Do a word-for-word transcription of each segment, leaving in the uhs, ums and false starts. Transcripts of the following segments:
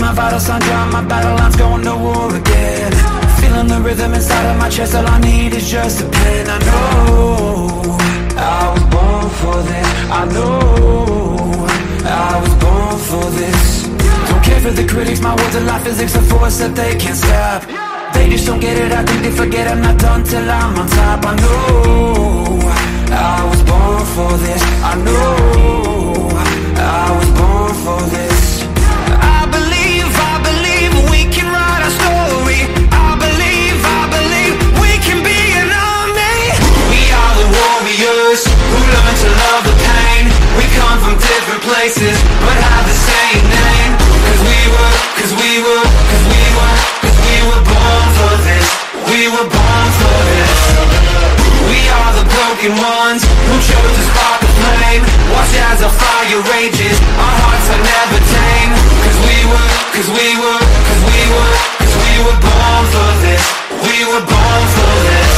my vitals undone, my battle lines going to war again. Feeling the rhythm inside of my chest, all I need is just a pen. I know I was born for this, I know I was born for this. Don't care for the critics, my words are like physics, a force that they can't stop. They just don't get it, I think they forget I'm not done till I'm on top. I know I was born for this, I know I was born for this. I believe, I believe we can write our story. I believe, I believe we can be an army. We are the warriors who learn to love the pain. We come from different places but have the same name. Cause we were, cause we were, cause we were, cause we were born for this. We were born for this. We are the broken ones who chose to spark the flame. Watch as our fire rages, our hearts are never tame. Cause we were, cause we were, cause we were, cause we were born for this. We were born for this.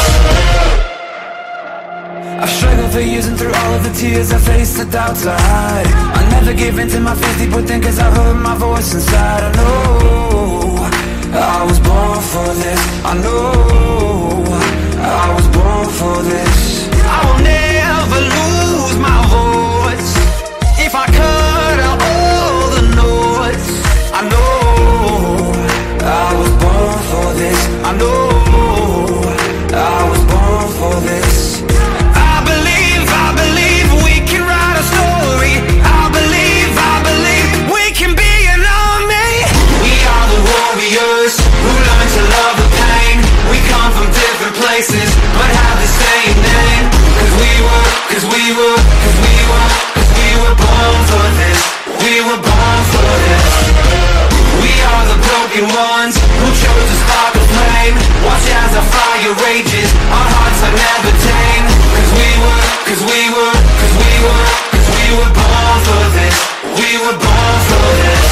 I've struggled for years and through all of the tears I faced the doubts I hide. I never give in to my fears deep within, cause I heard my voice inside. I know I was born for this, I know I was born for this. I will never lose my voice if I cut out all the noise. I know I was born for this, I know I was born for this. I believe, I believe we can write a story. I believe, I believe we can be an army. We are the warriors who learn to love the pain. We come from different places but have the same name. Cause we were, cause we were, cause we were, cause we were born for this. We were born for this. We are the broken ones who chose to spark a flame. Watch as our fire rages, our hearts are never tame. Cause we were, cause we were, cause we were, cause we were born for this. We were born for this.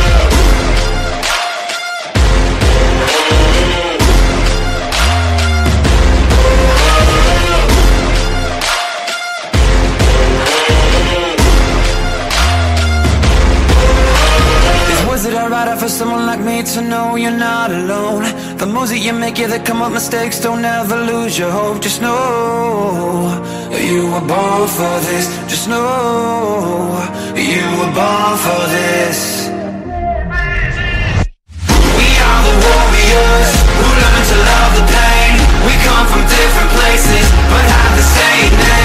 For someone like me to know you're not alone. The moves that you make, yeah, that come up mistakes. Don't ever lose your hope. Just know you were born for this. Just know you were born for this. We are the warriors who learn to love the pain. We come from different places but have the same name.